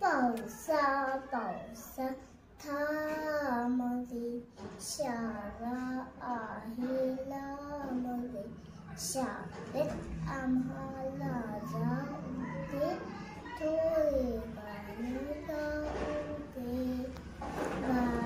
पावसा पावसा थांबले, शाळा आहे लांबले, शाळेत आम्हाला जाऊ दे, थोडे गाणे गाऊ दे.